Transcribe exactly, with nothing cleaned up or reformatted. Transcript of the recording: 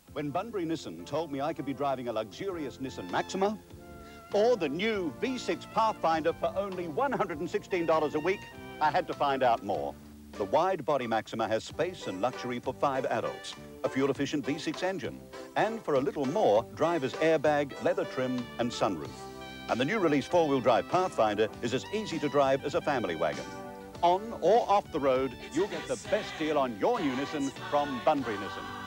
When Bunbury Nissan told me I could be driving a luxurious Nissan Maxima or the new V six Pathfinder for only one hundred sixteen dollars a week, I had to find out more. The wide-body Maxima has space and luxury for five adults, a fuel-efficient V six engine, and for a little more, driver's airbag, leather trim, and sunroof. And the new release four-wheel drive Pathfinder is as easy to drive as a family wagon. On or off the road, you'll get the best deal on your new Nissan from Bunbury Nissan.